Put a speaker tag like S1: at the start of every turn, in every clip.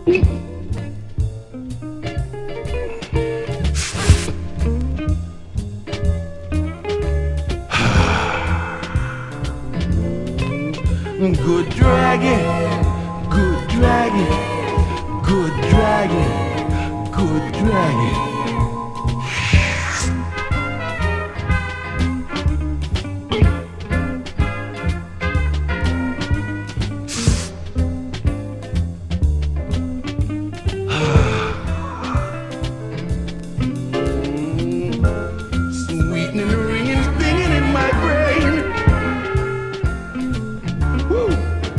S1: Good dragging, good dragging, good dragging, good dragging. Sweetening, ringing, stinging in my brain. Woo.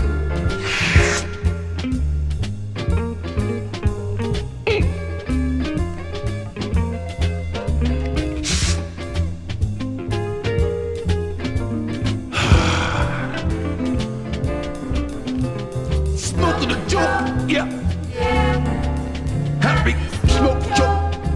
S1: Smoke to the joke, yeah. Happy smoke joke.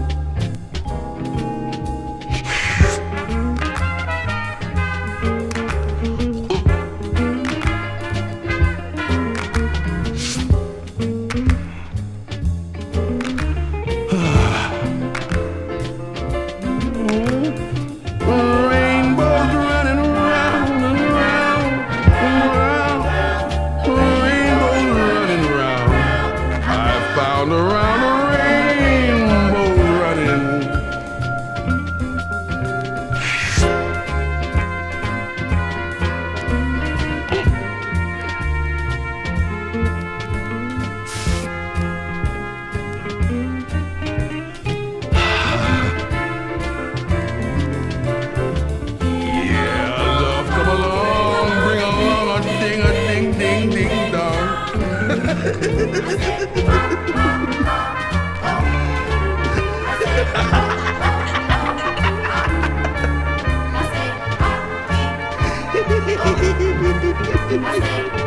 S1: Rainbows running round and round and round. Rainbows running round. I found a round of rainbows running. Yeah, love, come along, bring along a ding, ding, ding, dong.